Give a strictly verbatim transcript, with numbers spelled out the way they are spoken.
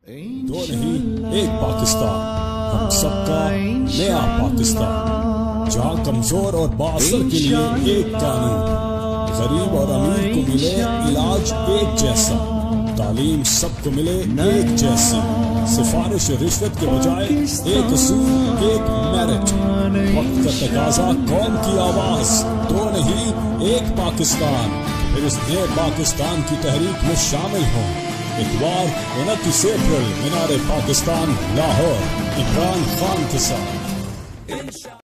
दो नहीं, एक पाकिस्तान, हम सबका नया पाकिस्तान, जहाँ कमजोर और बासर के लिए एक कानून, गरीब और अमीर को मिले इलाज एक जैसा, तालीम सबको मिले एक जैसी, सिफारिश रिश्वत के बजाय एक असूल एक मेरिट, वक्त का तकाजा कौम की आवाज, दो नहीं एक पाकिस्तान। फिर इस नए पाकिस्तान की तहरीक में शामिल हों। इतवार उनतीस अप्रैल मीनार पाकिस्तान लाहौर, इमरान खान के साथ।